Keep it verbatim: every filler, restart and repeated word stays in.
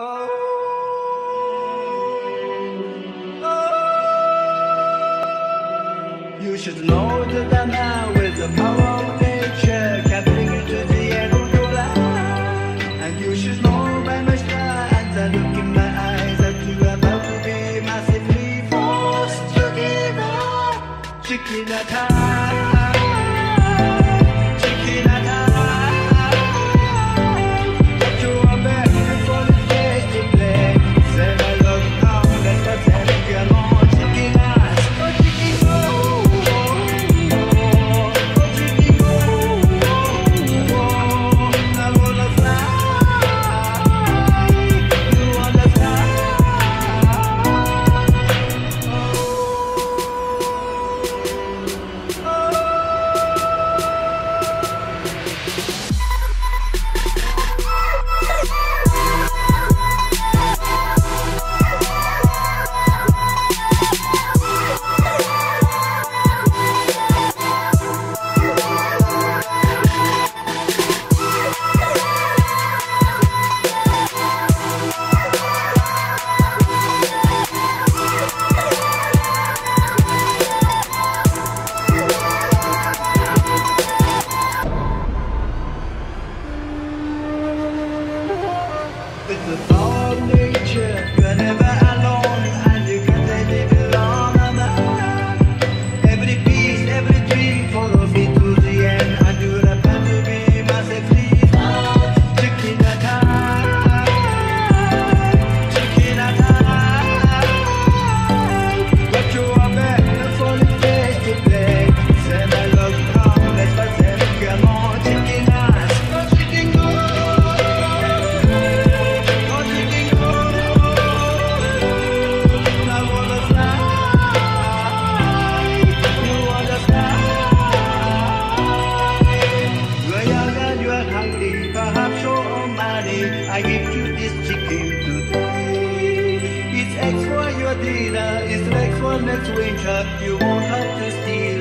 Oh, oh. You should know that I'm now with the power of nature, can bring you to the end of your life. And you should know by my stance and look in my eyes that you are about to be massively forced to give up. Chicken time. It's the power of nature, you're never alone, and you can say they belong alone. Every piece, every dream follows me to the end, and you're about to be massively lost. Chicken time, chicken time. But you are better for the place to play. Say I love you, come, let's pass it, come on, chicken eyes, no chicken go. Perhaps your money, I give you this chicken today. It's X for your dinner, it's X for next winter. You won't have to steal.